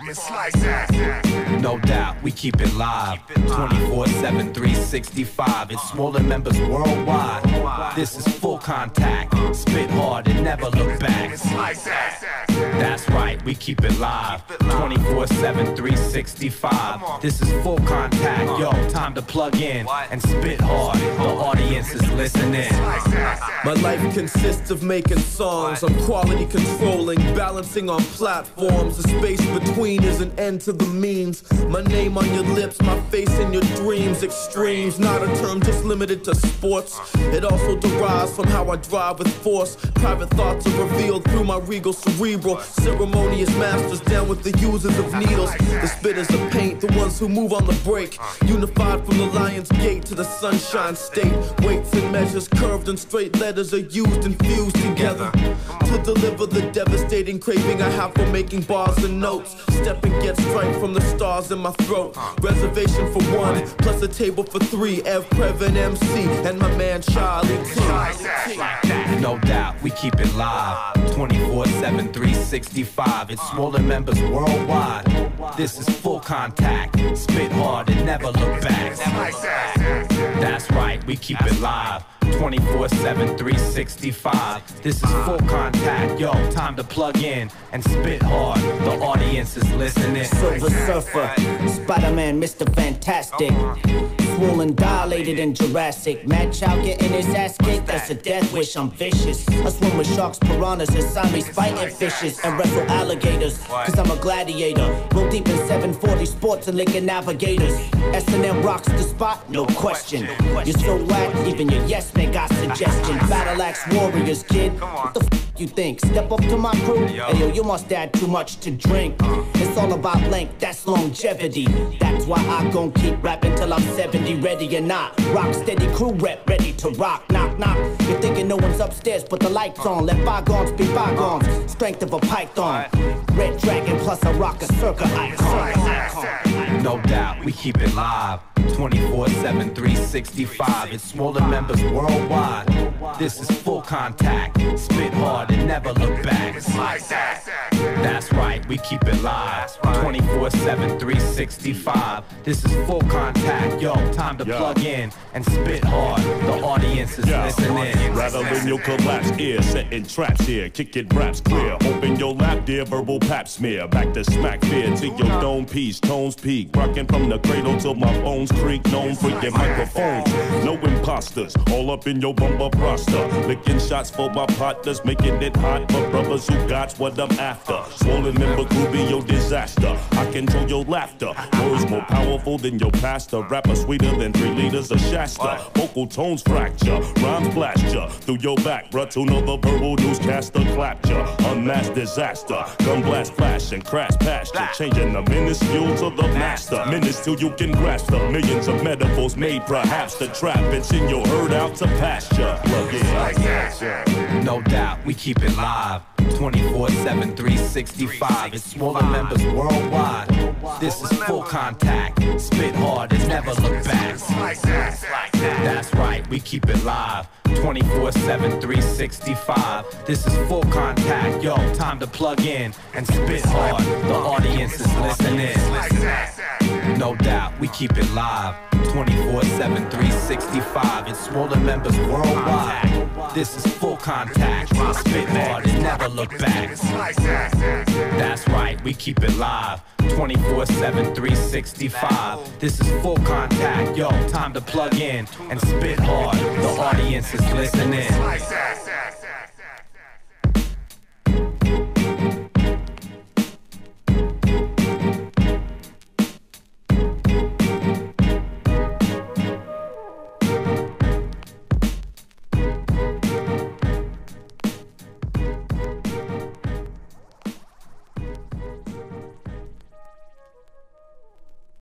No doubt, we keep it live 24/7, 365. It's smaller members worldwide. This is full contact. Spit hard and never look back. That's right, we keep it live 24/7, 365. This is full contact. Yo, time to plug in and spit hard. The audience is listening. My life consists of making songs. I'm quality controlling, balancing on platforms. The space between is an end to the means. My name on your lips, my face in your dreams. Extremes, not a term just limited to sports. It also derives from how I drive with force. Private thoughts are revealed through my regal cerebral. Ceremonious masters down with the users of needles. The spitters of paint, the ones who move on the break. Unified from the lion's gate to the sunshine state. Weights and measures curved and straight letters are used and fused together to deliver the devastating craving I have for making bars and notes. Step and get straight from the stars in my throat. Reservation for one, plus a table for three. Ev, Prev, and MC, and my man Charlie T. No doubt, we keep it live 24/7, 365. It's smaller members worldwide. This is full contact. Spit hard and never look back. That's right, we keep it live 24/7, 365. This is full contact. Yo, time to plug in and spit hard. The audience is listening. Silver Surfer, Spider-Man, Mr. Fantastic. Swollen, dilated, and Jurassic. Mad Chow getting his ass kicked. That's a death wish. I'm vicious. I swim with sharks, piranhas, and Siamese fighting fishes, and wrestle alligators. Cause I'm a gladiator. Roll deep in 740 sports and licking navigators. S&M rocks the spot, no question. You're so whack, even your yes man got suggestion. Battle axe warriors, kid. What the f you think? Step up to my crew? Hey yo, you must add too much to drink. It's all about length, that's longevity. That's why I gon' keep rapping till I'm 70, ready or not. Rock steady crew rep, ready to rock. Knock, knock. You're thinking no one's upstairs, put the lights on. Let bygones be bygones. Strength of a python. Red dragon plus a rocker circa icon. No doubt, we keep it live 24/7, 365. It's smaller members worldwide. This is full contact. Spit hard and never look back. That's right, we keep it live 24/7, 365. This is full contact. Yo, time to plug in and spit hard. The audience is listening. Rather than your collapse ear, setting traps here, kicking raps clear. Open your lap, dear, verbal pap smear. Back to smack fear to your dome piece, tones peak. Rocking from the cradle till my bones creak. Known for your microphones, no imposters. All up in your bumper roster. Licking shots for my partners, making it hot for brothers who got what I'm after. Swollen member groovy, your disaster. I control your laughter. Words more powerful than your pastor. Rapper sweeter than 3 liters of Shasta. Vocal tones fracture, rhymes blast ya through your back, bruh. To know the verbal newscaster clapped ya. Unmasked disaster, gun blast flash and crash past ya. Changing the minuscule to the master. Minutes till you can grasp the millions of metaphors made perhaps to trap and send your herd out to pasture. Plug in. No doubt, we keep it live 24/7, 365. It's smaller members worldwide. This is full contact. Spit hard and never look back. That's right, we keep it live 24/7, 365. This is full contact. Yo, time to plug in and spit hard. The audience is listening. No doubt, we keep it live 24/7, 365. It's smaller members worldwide. This is full contact. Spit hard and never look back. That's right, we keep it live 24/7, 365. This is full contact. Yo, time to plug in and spit hard. The audience is listening.